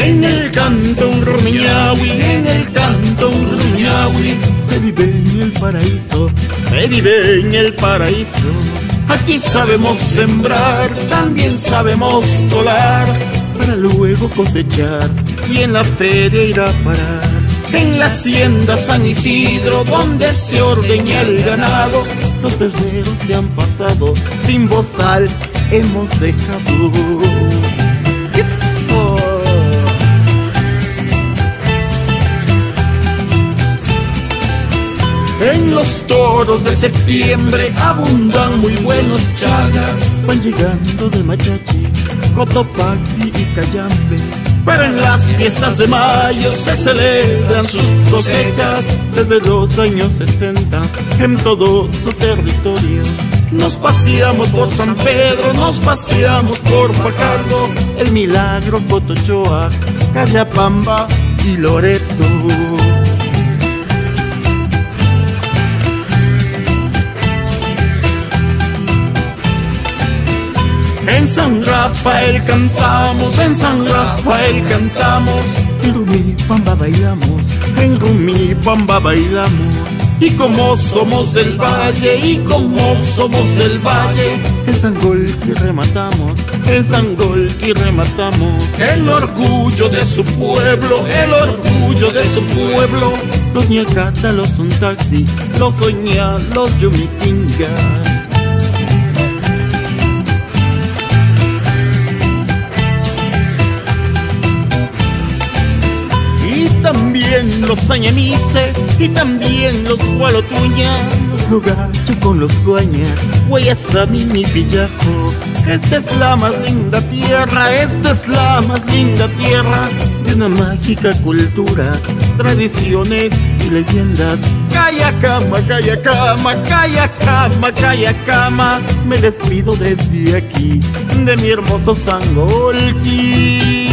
En el cantón Rumiñahui, en el cantón Rumiñahui, se vive en el paraíso, se vive en el paraíso. Aquí sabemos sembrar, también sabemos colar, para luego cosechar y en la feria ir a parar. En la hacienda San Isidro, donde se ordeña el ganado, los terneros se han pasado, sin bozal hemos dejado. ¡Eso! En los toros de septiembre abundan muy buenos chagas. Van llegando de Machachi, Cotopaxi y Cayambe. Pero en las fiestas de mayo se celebran sus cosechas. Desde los años 60 en todo su territorio. Nos paseamos por San Pedro, nos paseamos por Fajardo, El Milagro, Cotochoa, Cayapamba y Loreto. En San Rafael cantamos, en San Rafael cantamos, en Rumipamba bailamos, en Rumipamba bailamos. Y como somos del valle, y como somos del valle, en Sangolquí rematamos, en Sangolquí rematamos. El orgullo de su pueblo, el orgullo de su pueblo. Los ñacata, los Suntaxi, los oña, los yumitinga. Y también los añanice, y también los gualotuña, los Lugacho con los Guaña, Guayasamín y Pillajo. Esta es la más linda tierra, esta es la más linda tierra de una mágica cultura, tradiciones y leyendas. Cayacama, Cayacama, Cayacama, Cayacama. Me despido desde aquí de mi hermoso Sangolquí.